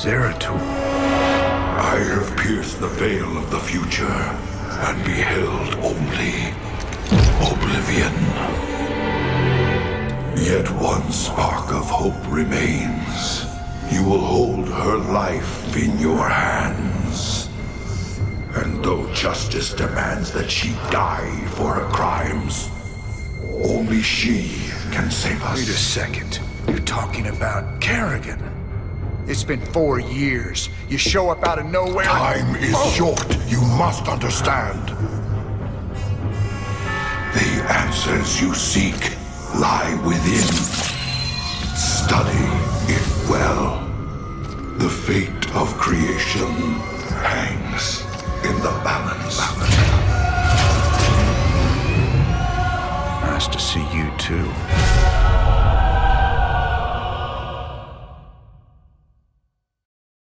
Zeratul. I have pierced the veil of the future and beheld only oblivion. Yet one spark of hope remains. You will hold her life in your hands. And though justice demands that she die for her crimes, only she can save us. Wait a second. You're talking about Kerrigan. It's been 4 years. You show up out of nowhere. Time is short. You must understand. The answers you seek lie within. Study it well. The fate of creation hangs